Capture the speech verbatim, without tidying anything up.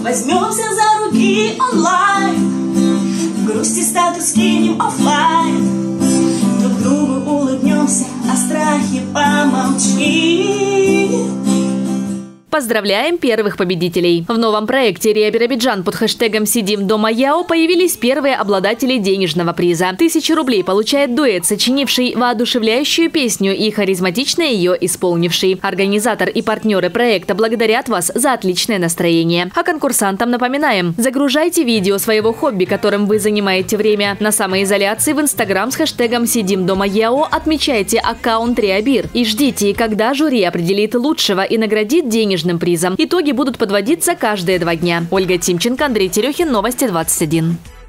возьмемся за руки онлайн, в грусти статус кинем оффлайн, друг другу улыбнемся, о страхе помолчи. Поздравляем первых победителей! В новом проекте «Риа Биробиджан» под хэштегом «Сидим дома Яо» появились первые обладатели денежного приза. Тысячу рублей получает дуэт, сочинивший воодушевляющую песню и харизматично ее исполнивший. Организатор и партнеры проекта благодарят вас за отличное настроение. А конкурсантам напоминаем: загружайте видео своего хобби, которым вы занимаете время, на самоизоляции в Инстаграм с хэштегом «Сидим дома Яо», отмечайте аккаунт «Риа Бир» и ждите, когда жюри определит лучшего и наградит денежным призом. Итоги будут подводиться каждые два дня. Ольга Тимченко, Андрей Терехин, Новости двадцать один.